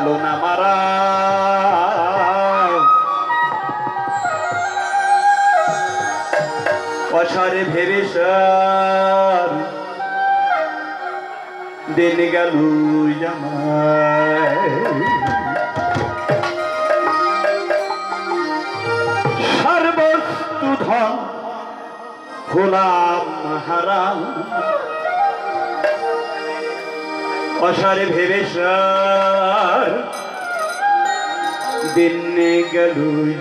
না মারা অসারে ভেবে সার দিন গেল সর্বস্তু ধন হলাম হারাম অসারে ভেবে সার দিন গেল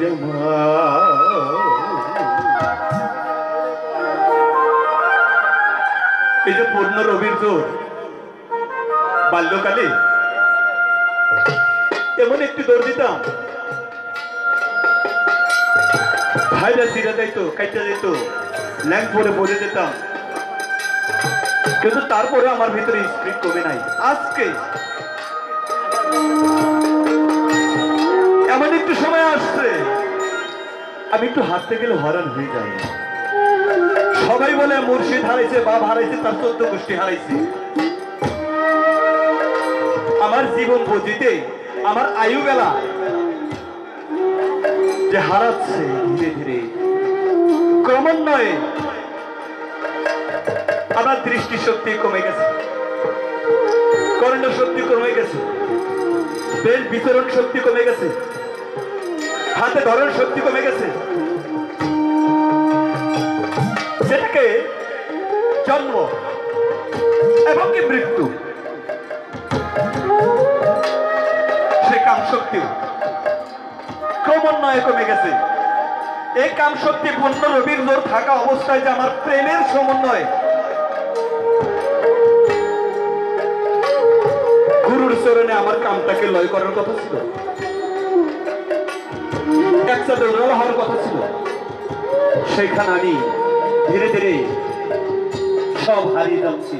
এই যে পূর্ণ রবির জোর বাল্যকালে এমন একটি দৌড় দিতাম ভাইরা সিরা যাইতো কাইটা যেত ল্যাংপ পরে পড়ে যেতাম কিন্তু তারপরে আমার ভিতরে স্পিরিট কমে নাই আজকে এমন একটু সময় আসছে আমি একটু হাঁটতে গেলে হরান হয়ে যাই সবাই বলে মুর্শিদ হারাইছে বাপ হারাইছে তার 14 গোষ্ঠী হারাইছে আমার জীবন বুঝিতে আমার আয়ু বেলা যে হারাচ্ছে ধীরে ধীরে ক্রমান্বয়ে আমার দৃষ্টি শক্তি কমে গেছে কর্ণ শক্তি কমে গেছে বেল বিতরণ শক্তি কমে গেছে হাতে ধরন শক্তি কমে গেছে সেটাকে জন্ম এবং কি মৃত্যু সে কাম শক্তি ক্রমান্বয়ে কমে গেছে এই কাম শক্তি পূর্ণ রবির জোর থাকা অবস্থায় যে আমার প্রেমের সমন্বয় গুরুর চরণে আমার কামটাকে লয় করার কথা ছিল একসাথে উড়াল হওয়ার কথা ছিল সেখানে আমি ধীরে ধীরে সব হারিয়ে যাচ্ছি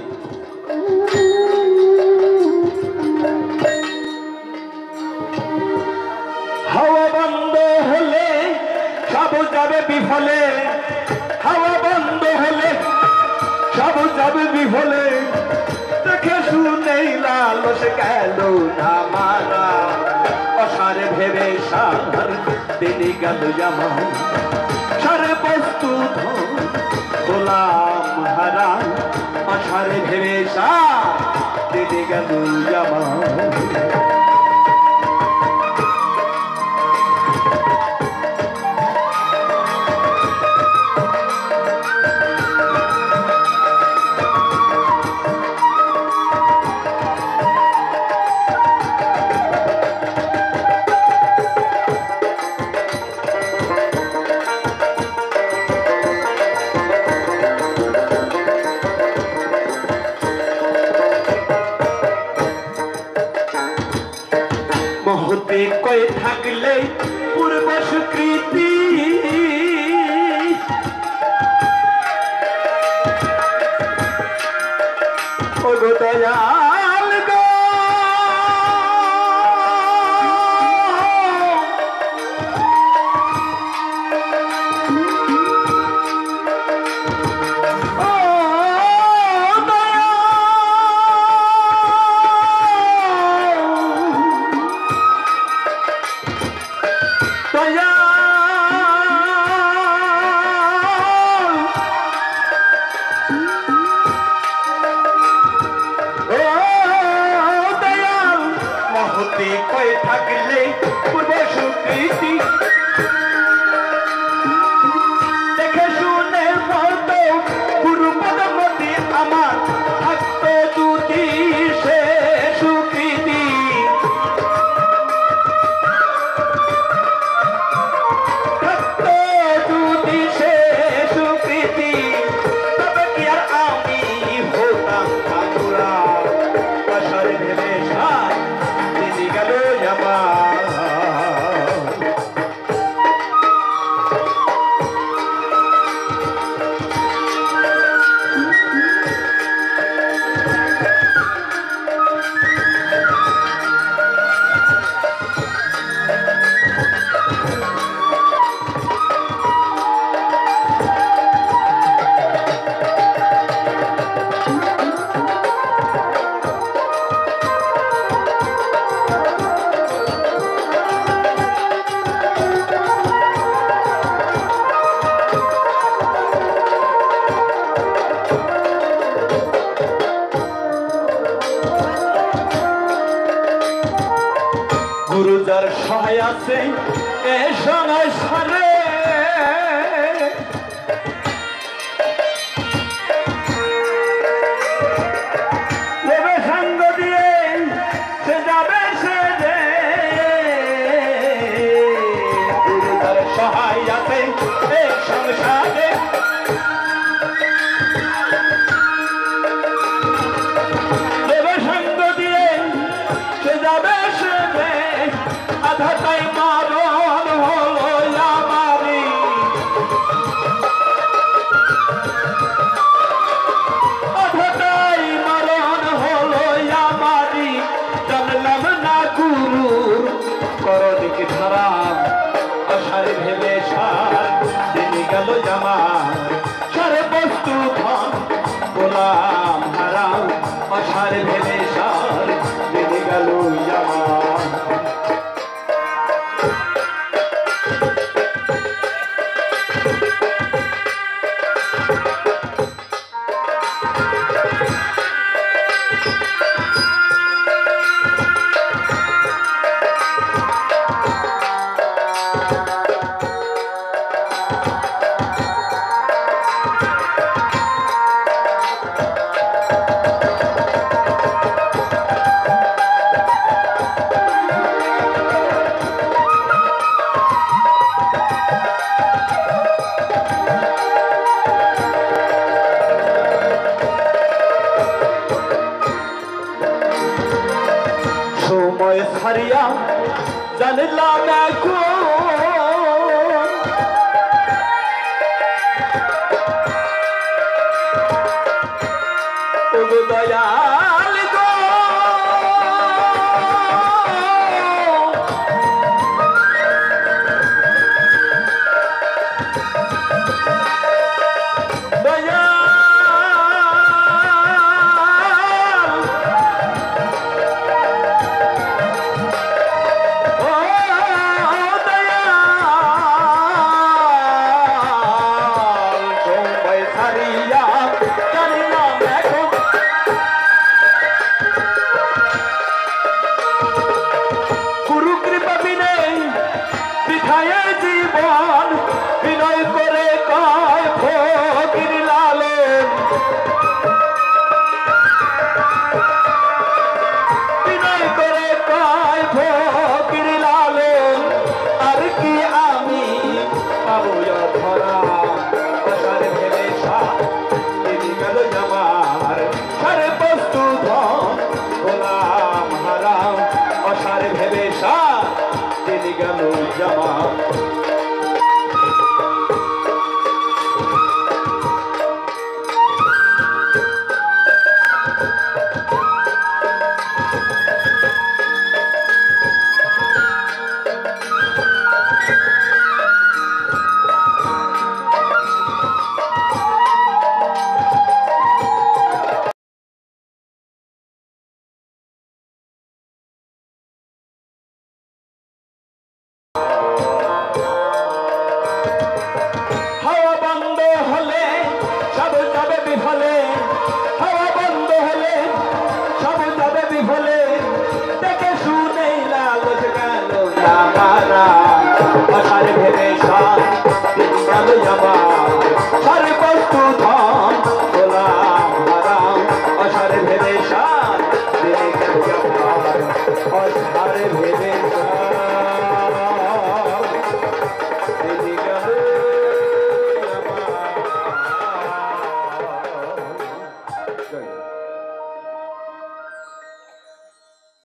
হাওয়া বন্ধ হলে সব যাবে বিফলে হাওয়া বন্ধ হলে সব যাবে বিফলে দেখে শুনেই লালস গেল না মারা অসারে ভেবে সার দিনে গেল যেমন সারে বস্তু গোলাম হারা অসারে ভেবে সার দিনে গেল যেমন মহতে কয়ে থাকলে পূর্ব স্বীকৃতি ও গো দয়াল গো থাকলে পূর্ব স্বীকৃতি দেখে শুনে মতো গুরু পদমতি আমার থাকতো যদি সে স্বীকৃতি থাকতো যদি সে স্বীকৃতি তবে কি আর আমি হতাম ঠাকুরা আশারে ভেবে সার দিদি গেল গুরু যার সহায় আছে এ সংসারে দেবে সঙ্গ দিয়ে সে যাবে সে যে গুরু যার সহায় আছে এ সংসারে দেবে সঙ্গ দিয়ে সে যাবে সে যে আধাটাই মারণ হলো আমারি আধাটাই মারণ হলো আমারি জানলাম না গুরুর করদিকে ধারা আশার ভেবে সার দিনে গেল জামার সারে বস্তু ধন গোলাম হারাম আশার ভেবে সার দিনে গেল জামার সময় ছাড়িয়া জানলাম এখন ওগো দয়াল গো জীবন বিনয় করে কয় ফকির লালন বিনয় করে কয় ফকির লালন আর কি আমি পাবো ধরা আশার ভেবে সারি গেল জামার সারে বস্তু ধন গোলাম হারাম আশার ভেবে সারি গেল জামার হাওয়া বন্ধ হলে সব যাবে বিফলে হাওয়া বন্ধ হলে সব যাবে বিফলে দেখে শুনে লালচ গেল আমারা আশার ভেবে সার গেল আমার